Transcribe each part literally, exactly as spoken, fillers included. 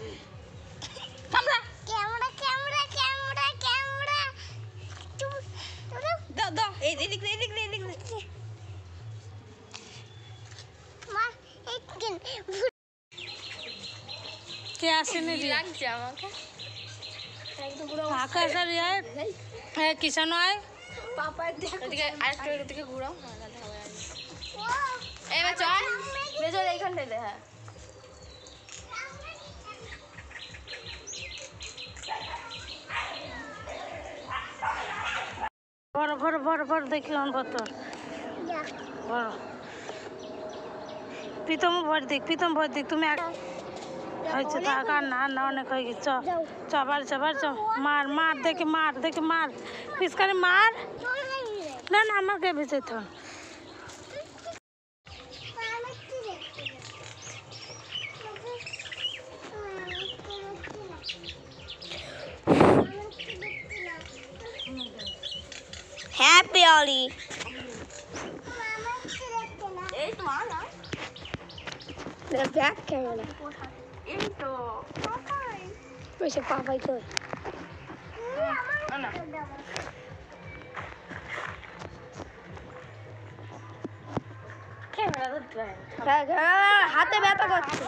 camera camera camera camera camera দাও দাও এই এদিক দে এদিক দে এদিক দে মা এই কে আসেনি লাগছে আমাকে একদম পুরো আকাশ আর ইয়ার হ্যাঁ কিষান হয় পাপা এদিকে আরেকটু এদিকে ঘুরাও না তাহলে হবে আর এই চল মেজর এইখানটায় দে হ্যাঁ বড় বড় বড় বড় দেখলাম ভর বড় প্রীতম ভর দেখ প্রীতম ভর দেখ তুমি হয়েছে টাকা না না অনেক হয়ে গেছে চ বাড়ি চ বাড়ি চ মার মার দেখে মার দেখে মার পিসকারে মার না না আমাকে ভেজে তো হ্যাপি অলি এই তো আনা ব্যাক ক্যামেরা এই তো পাপাই ওইসে পাপাই তো না ক্যামেরা ধরতে হাতে ব্যথা করছে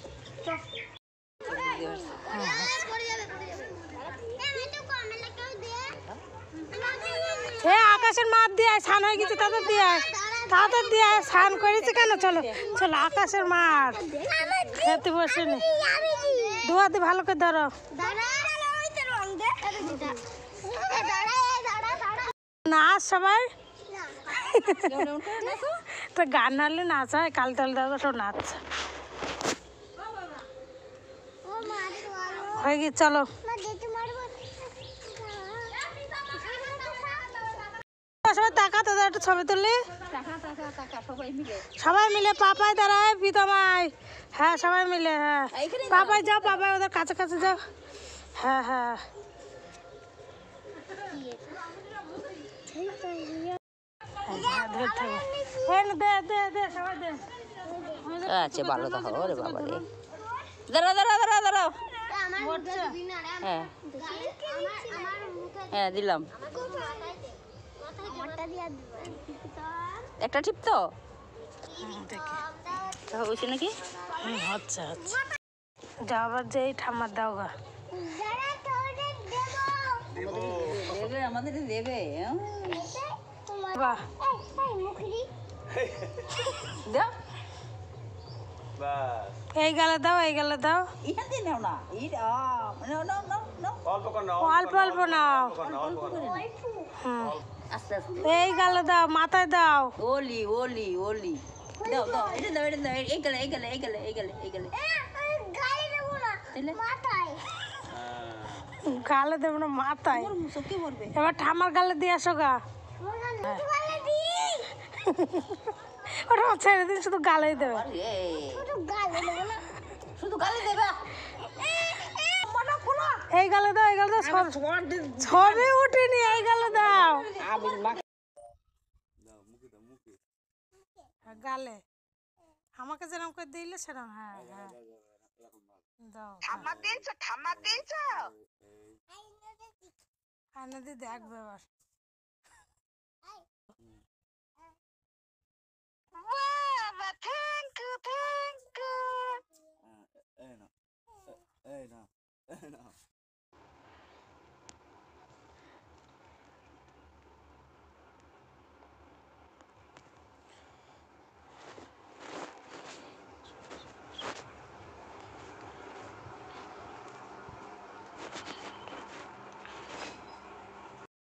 হে আকাশের মাপ দিয়ে স্নান হয়ে গেছে তাদের দিয়ে তাদের দিয়ে স্নান করেছে কেন চলো চলো আকাশের মাঠ খেতে বসেনি দুয়াতে ভালো করে ধরো নাচ সবাই তো গান নাড়লে নাচ হয় কাল তাল দেখো সব নাচ হয়ে গেছে চলো সবাই টাকা তো একটু ছবি তুললি সবাই মিলে পাপাই দাঁড়ায় প্রীতমায় হ্যাঁ সবাই মিলে হ্যাঁ পাপাই যাও পাপাই ওদের কাছে কাছে যাও হ্যাঁ হ্যাঁ আচ্ছা ভালো তো হবো রে বাবা রে দাঁড়াও দাঁড়াও দাঁড়াও দাঁড়াও হ্যাঁ হ্যাঁ দিলাম একটা টিপ তো হয়েছে নাকি আচ্ছা আচ্ছা যাবার যে ঠাম্মার দাও গা দেবে আমাদের দেবে এই গালে দাও এই গালে দাও অল্প অল্প নাও এই গালে দাও মাথায় দাও ওলি ওলি ওলি দাও দাও এটা দাও এটা দাও এই গালে এই গালে এই গালে এই গালে এই গালে গালে দেবো না মাথায় এবার ঠামার গালে দিয়ে আসো গা ওটা ছেড়ে দিন শুধু গালেই দেবে শুধু গালে দেবে এই গালে দাও এই গালে দাও ছবি উঠিনি এই গালে দাও গালে আমাকে যেরকম করে দিলে সেরকম হ্যাঁ হ্যাঁ দাও ঠাম্মা দিয়েছ ঠাম্মা দিয়েছ আয়না দিয়ে দেখবে এবার থ্যাংক ইউ থ্যাংক ইউ এই না এই না এই না